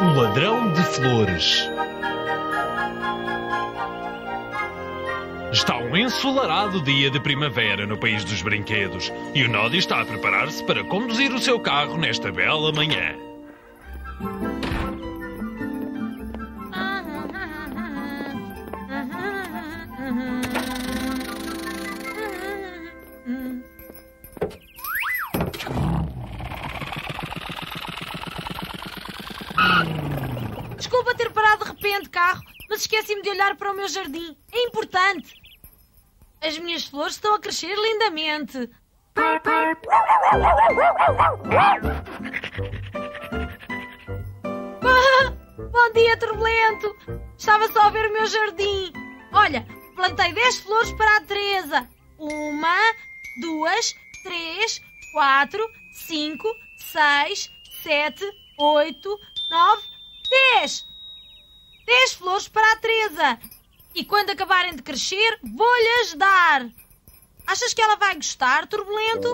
O ladrão de flores. Está um ensolarado dia de primavera no país dos brinquedos e o Noddy está a preparar-se para conduzir o seu carro nesta bela manhã. Desculpa ter parado de repente, carro, mas esqueci-me de olhar para o meu jardim. É importante. As minhas flores estão a crescer lindamente. Bom dia, Turbulento. Estava só a ver o meu jardim. Olha, plantei 10 flores para a Teresa. 1, 2, 3, 4, 5, 6, 7, 8, 9, 10! 10 flores para a Teresa. E quando acabarem de crescer, vou-lhes dar. Achas que ela vai gostar, Turbulento?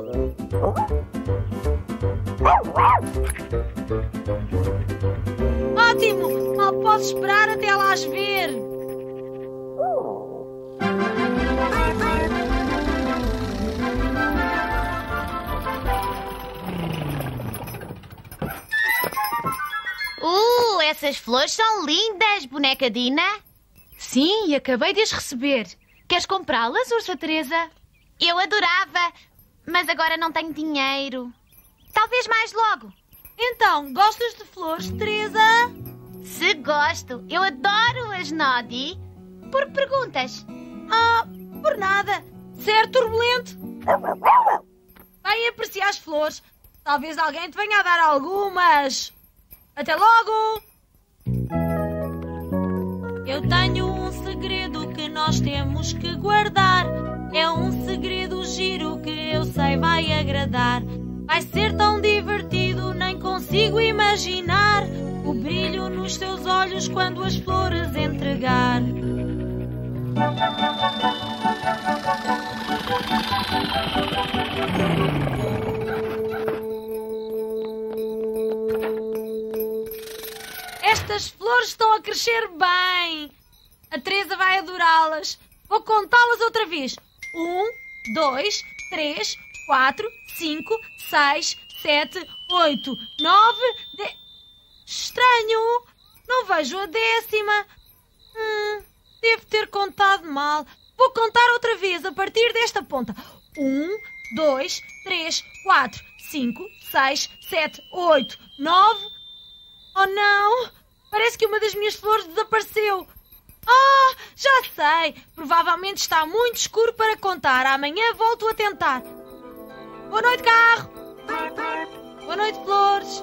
Ótimo! Mal posso esperar até lá as ver. Essas flores são lindas, boneca Dina. Sim, e acabei de as receber. Queres comprá-las, Ursa Teresa? Eu adorava, mas agora não tenho dinheiro. Talvez mais logo. Então, gostas de flores, Teresa? Se gosto. Eu adoro-as, Noddy. Por que perguntas? Por nada. Certo, Turbulento? Vai apreciar as flores. Talvez alguém te venha a dar algumas. Até logo! Eu tenho um segredo que nós temos que guardar. É um segredo giro que eu sei vai agradar. Vai ser tão divertido, nem consigo imaginar o brilho nos teus olhos quando as flores entregar. Estas flores estão a crescer bem. A Teresa vai adorá-las. Vou contá-las outra vez. 1, 2, 3, 4, 5, 6, 7, 8, 9, 10... Estranho. Não vejo a 10ª. Devo ter contado mal. Vou contar outra vez a partir desta ponta. 1, 2, 3, 4, 5, 6, 7, 8, 9... Oh, não! Parece que uma das minhas flores desapareceu. Já sei. Provavelmente está muito escuro para contar. Amanhã volto a tentar. Boa noite, carro. Boa noite, flores.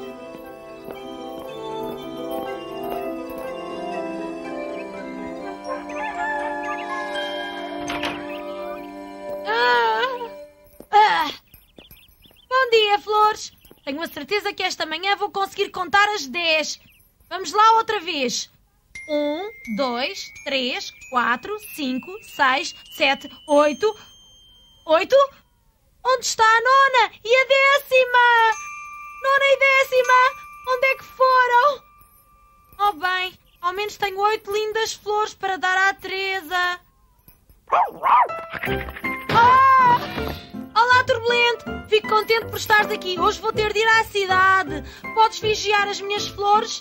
Bom dia, flores. Tenho a certeza que esta manhã vou conseguir contar as 10. Vamos lá outra vez. 1, 2, 3, 4, 5, 6, 7, 8. 8? Onde está a nona? E a 10ª? Nona e 10ª? Onde é que foram? Oh bem, ao menos tenho 8 lindas flores para dar à Teresa. Olá, Turbulento! Fico contente por estares aqui. Hoje vou ter de ir à cidade. Podes vigiar as minhas flores?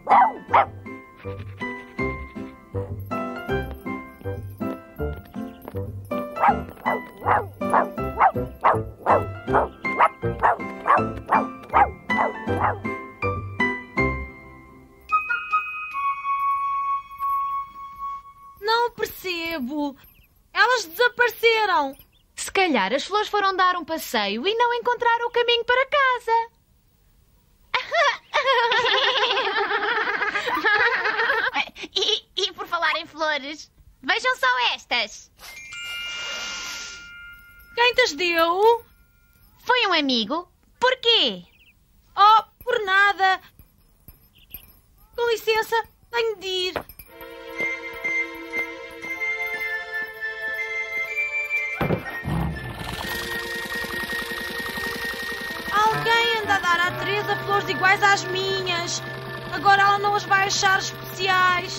Não percebo. Elas desapareceram. Se calhar as flores foram dar um passeio e não encontraram o caminho para casa. E por falar em flores, vejam só estas. Quem te as deu? Foi um amigo. Porquê? Por nada. Com licença, tenho de ir. Alguém anda a dar à Teresa flores iguais às minhas. Agora ela não as vai achar especiais.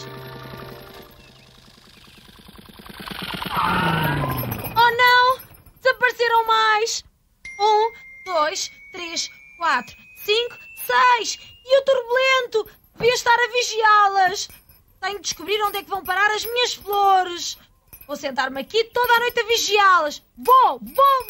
Oh não! Desapareceram mais! 1, 2, 3, 4, 5, 6! E o turbulento? Devia estar a vigiá-las! Tenho de descobrir onde é que vão parar as minhas flores! Vou sentar-me aqui toda a noite a vigiá-las! Vou!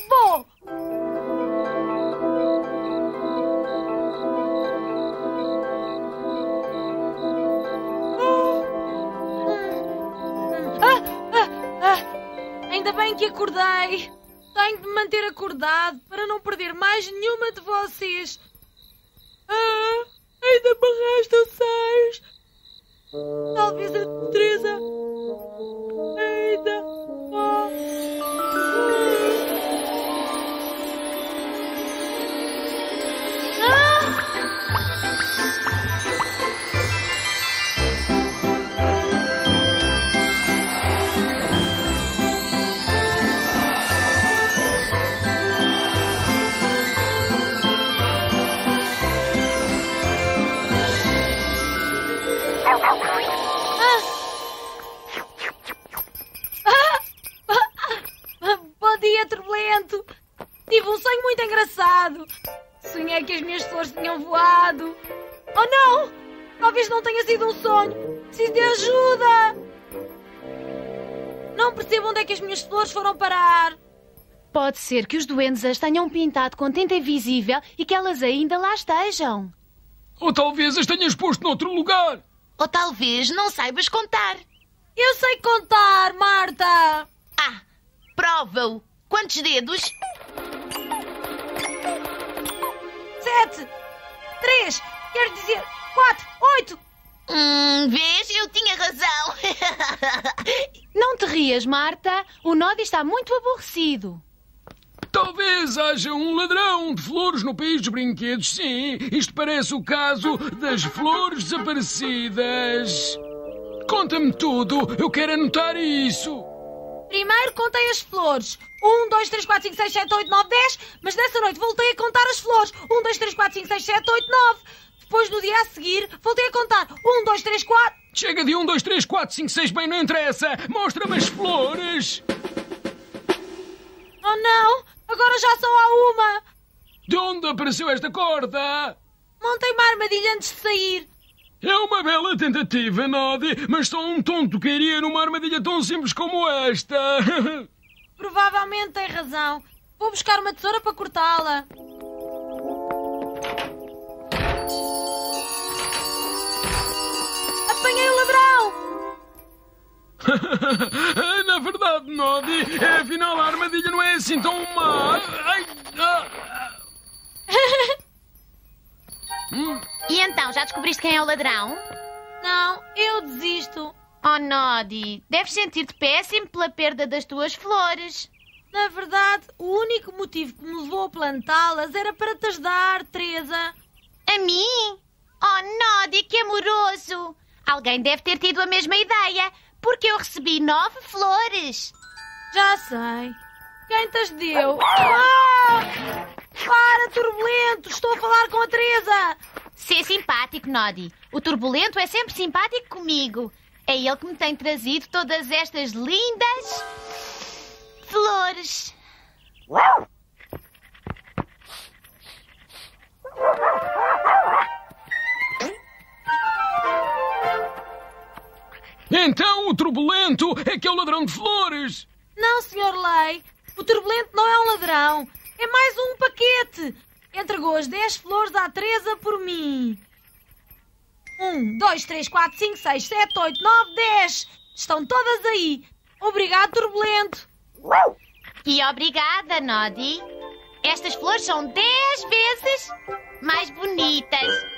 Ainda bem que acordei! Tenho de me manter acordado para não perder mais nenhuma de vocês! Ainda me restam 6! Talvez a Teresa ainda vá. Bom dia, turbulento! Tive um sonho muito engraçado. Sonhei que as minhas flores tinham voado. Oh não! Talvez não tenha sido um sonho. Preciso de ajuda! Não percebo onde é que as minhas flores foram parar. Pode ser que os duendes as tenham pintado com tinta invisível e que elas ainda lá estejam. Ou talvez as tenhas posto noutro lugar. Ou talvez não saibas contar. Eu sei contar, Marta! Prova-o. Quantos dedos? 7, 3, quer dizer 4, 8. Vês? Eu tinha razão. Não te rias, Marta. O Nodi está muito aborrecido. Talvez haja um ladrão de flores no país dos brinquedos. Sim, isto parece o caso das flores desaparecidas. Conta-me tudo. Eu quero anotar isso. Primeiro contei as flores. 1, 2, 3, 4, 5, 6, 7, 8, 9, 10. Mas nessa noite voltei a contar as flores. 1, 2, 3, 4, 5, 6, 7, 8, 9. Depois, no dia a seguir, voltei a contar. 1, 2, 3, 4... Chega de 1, 2, 3, 4, 5, 6, bem, não interessa. Mostra-me as flores. Oh não! Agora já só há uma. De onde apareceu esta corda? Montei uma armadilha antes de sair. É uma bela tentativa, Nodi, mas só um tonto cairia numa armadilha tão simples como esta. Provavelmente tem razão. Vou buscar uma tesoura para cortá-la. Apanhei o ladrão! Na verdade, Nodi, afinal a armadilha não é assim tão má. E então, já descobriste quem é o ladrão? Não, eu desisto. Oh, Nodi, deves sentir-te péssimo pela perda das tuas flores. Na verdade, o único motivo que me levou a plantá-las era para te ajudar, Teresa. A mim? Oh, Nodi, que amoroso! Alguém deve ter tido a mesma ideia, porque eu recebi 9 flores. Já sei. Quem te as deu? Para, turbulento! Estou a falar com a Teresa! Ser simpático, Nodi. O turbulento é sempre simpático comigo. É ele que me tem trazido todas estas lindas flores. Então o turbulento é que é o ladrão de flores. Não, Sr. Lei. O turbulento não é um ladrão. É mais um paquete. Entregou as 10 flores à Teresa por mim. 1, 2, 3, 4, 5, 6, 7, 8, 9, 10. Estão todas aí. Obrigado, turbulento. E obrigada, Nodi. Estas flores são 10 vezes mais bonitas.